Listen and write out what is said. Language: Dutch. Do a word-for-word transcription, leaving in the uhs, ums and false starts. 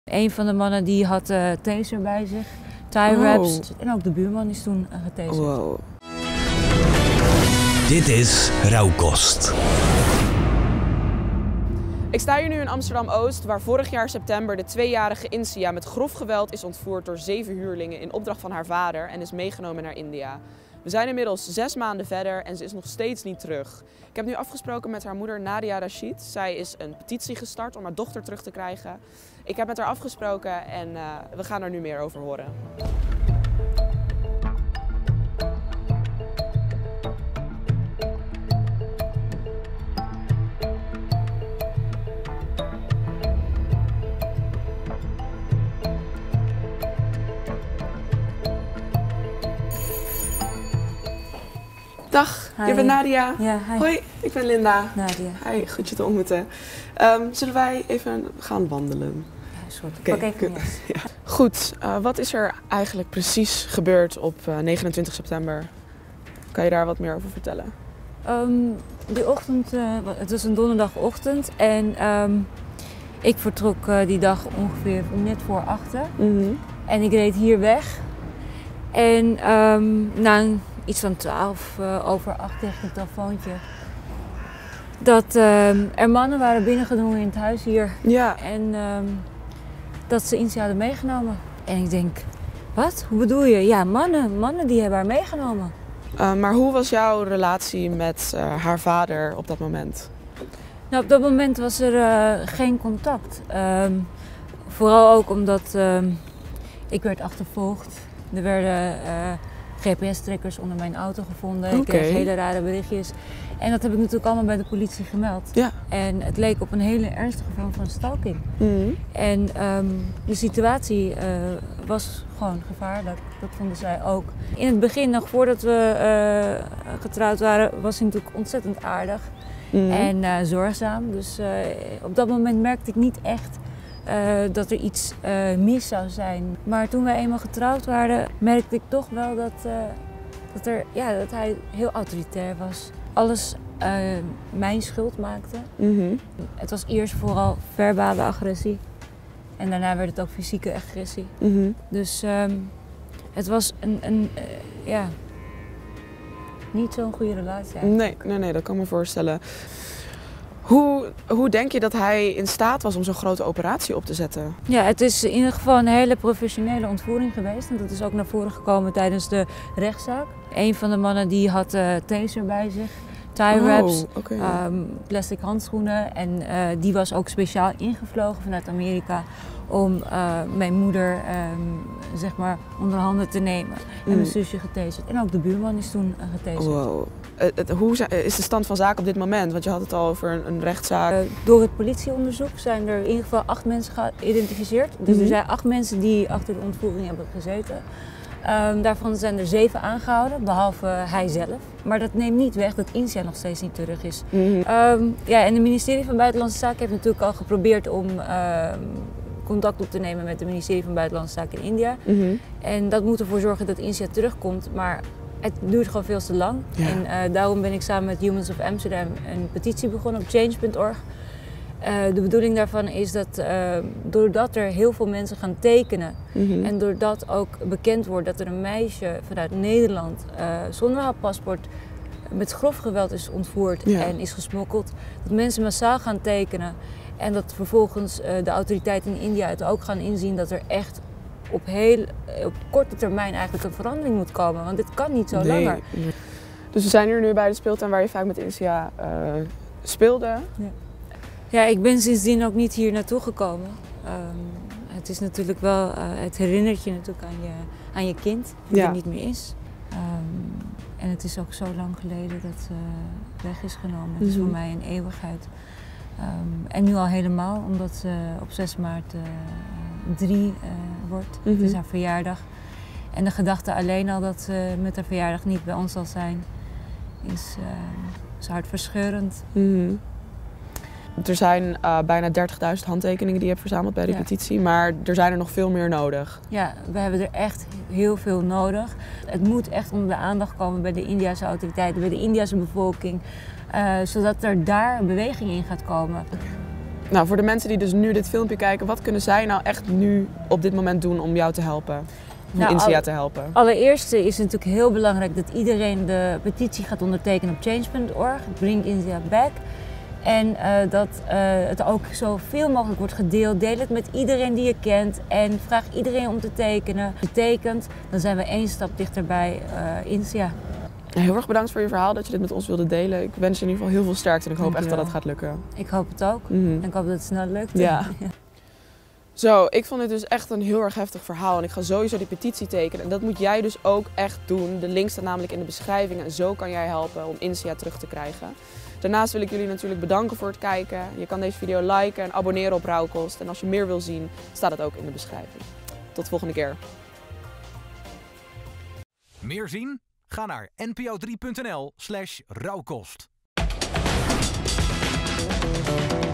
Een van de mannen die had uh, taser bij zich, tie wraps. Oh. En ook de buurman is toen uh, getaserd. Wow. Dit is Rauwkost. Ik sta hier nu in Amsterdam-Oost, waar vorig jaar september de tweejarige Insia met grof geweld is ontvoerd door zeven huurlingen in opdracht van haar vader en is meegenomen naar India. We zijn inmiddels zes maanden verder en ze is nog steeds niet terug. Ik heb nu afgesproken met haar moeder Nadia Rashid. Zij is een petitie gestart om haar dochter terug te krijgen. Ik heb met haar afgesproken en uh, we gaan er nu meer over horen. Dag, hi. Je bent Nadia. Ja, hi. Hoi, ik ben Linda. Nadia. Hi, goed je te ontmoeten. Um, zullen wij even gaan wandelen? Ja, soort. Okay, Pak even yes. ja. Goed, uh, wat is er eigenlijk precies gebeurd op uh, negenentwintig september? Kan je daar wat meer over vertellen? Um, die ochtend, uh, het was een donderdagochtend en um, ik vertrok uh, die dag ongeveer net voor achter. Mm-hmm. En ik reed hier weg. En um, na een iets van twaalf uh, over acht kreeg ik een telefoontje. Dat uh, er mannen waren binnengedrongen in het huis hier. Ja. En um, dat ze Insia hadden meegenomen. En ik denk, wat? Hoe bedoel je? Ja, mannen. Mannen die hebben haar meegenomen. Uh, maar hoe was jouw relatie met uh, haar vader op dat moment? Nou, op dat moment was er uh, geen contact. Um, vooral ook omdat um, ik werd achtervolgd. Er werden uh, G P S-trekkers onder mijn auto gevonden. Okay. Ik kreeg hele rare berichtjes. En dat heb ik natuurlijk allemaal bij de politie gemeld. Ja. En het leek op een hele ernstige vorm van stalking. Mm-hmm. En um, de situatie uh, was gewoon gevaarlijk. Dat vonden zij ook. In het begin, nog voordat we uh, getrouwd waren, was hij natuurlijk ontzettend aardig. Mm-hmm. En uh, zorgzaam. Dus uh, op dat moment merkte ik niet echt Uh, dat er iets uh, mis zou zijn. Maar toen wij eenmaal getrouwd waren, merkte ik toch wel dat, uh, dat, er, ja, dat hij heel autoritair was. Alles uh, mijn schuld maakte. Mm-hmm. Het was eerst vooral verbale agressie. En daarna werd het ook fysieke agressie. Mm-hmm. Dus um, het was een, een uh, ja, niet zo'n goede relatie eigenlijk. Nee, nee, nee, dat kan me voorstellen. Hoe, hoe denk je dat hij in staat was om zo'n grote operatie op te zetten? Ja, het is in ieder geval een hele professionele ontvoering geweest. En dat is ook naar voren gekomen tijdens de rechtszaak. Een van de mannen die had uh, taser bij zich, tie wraps, oh, okay. um, plastic handschoenen. En uh, die was ook speciaal ingevlogen vanuit Amerika om uh, mijn moeder um, zeg maar onder handen te nemen. En mm. mijn zusje getaserd. En ook de buurman is toen uh, getaserd. Wow. Het, het, hoe is de stand van zaken op dit moment? Want je had het al over een, een rechtszaak. Uh, door het politieonderzoek zijn er in ieder geval acht mensen geïdentificeerd. Dus mm-hmm. er zijn acht mensen die achter de ontvoering hebben gezeten. Um, daarvan zijn er zeven aangehouden, behalve hij zelf. Maar dat neemt niet weg dat Insia nog steeds niet terug is. Mm-hmm. Um, ja, en het ministerie van Buitenlandse Zaken heeft natuurlijk al geprobeerd om uh, contact op te nemen met het ministerie van Buitenlandse Zaken in India. Mm-hmm. En dat moet ervoor zorgen dat Insia terugkomt. Maar het duurt gewoon veel te lang. Ja. En uh, daarom ben ik samen met Humans of Amsterdam een petitie begonnen op change punt org. Uh, de bedoeling daarvan is dat uh, doordat er heel veel mensen gaan tekenen mm-hmm. en doordat ook bekend wordt dat er een meisje vanuit Nederland uh, zonder haar paspoort met grof geweld is ontvoerd ja. en is gesmokkeld, dat mensen massaal gaan tekenen en dat vervolgens uh, de autoriteiten in India het ook gaan inzien dat er echt op, heel, op korte termijn eigenlijk een verandering moet komen, want dit kan niet zo nee. langer. Nee. Dus we zijn hier nu bij de speeltuin waar je vaak met Insia uh, speelde. Ja. Ja, ik ben sindsdien ook niet hier naartoe gekomen. Um, het is natuurlijk wel, uh, het herinnert je natuurlijk aan je, aan je kind, die ja. er niet meer is. Um, en het is ook zo lang geleden dat ze weg is genomen. Het is mm-hmm. voor mij een eeuwigheid. Um, en nu al helemaal, omdat ze op zes maart uh, drie uh, wordt. Mm-hmm. Het is haar verjaardag. En de gedachte alleen al dat ze met haar verjaardag niet bij ons zal zijn, is, uh, is hartverscheurend. Mm-hmm. Er zijn uh, bijna dertigduizend handtekeningen die je hebt verzameld bij de ja. petitie, maar er zijn er nog veel meer nodig. Ja, we hebben er echt heel veel nodig. Het moet echt onder de aandacht komen bij de Indiase autoriteiten, bij de Indiase bevolking, uh, zodat er daar een beweging in gaat komen. Nou, voor de mensen die dus nu dit filmpje kijken, wat kunnen zij nou echt nu op dit moment doen om jou te helpen? Om Nou, Insia al- te helpen? Allereerst is het natuurlijk heel belangrijk dat iedereen de petitie gaat ondertekenen op change punt org, Bring India Back. En uh, dat uh, het ook zoveel mogelijk wordt gedeeld. Deel het met iedereen die je kent en vraag iedereen om te tekenen. Als je tekent, dan zijn we één stap dichter bij uh, Insia. Heel erg bedankt voor je verhaal, dat je dit met ons wilde delen. Ik wens je in ieder geval heel veel sterkte en ik hoop echt dat het gaat lukken. Ik hoop het ook. Mm-hmm. En ik hoop dat het snel lukt. Ja. Zo, ik vond dit dus echt een heel erg heftig verhaal en ik ga sowieso die petitie tekenen. En dat moet jij dus ook echt doen. De link staat namelijk in de beschrijving en zo kan jij helpen om Insia terug te krijgen. Daarnaast wil ik jullie natuurlijk bedanken voor het kijken. Je kan deze video liken en abonneren op Rauwkost. En als je meer wil zien, staat het ook in de beschrijving. Tot de volgende keer. Meer zien? Ga naar n p o drie punt n l slash rauwkost.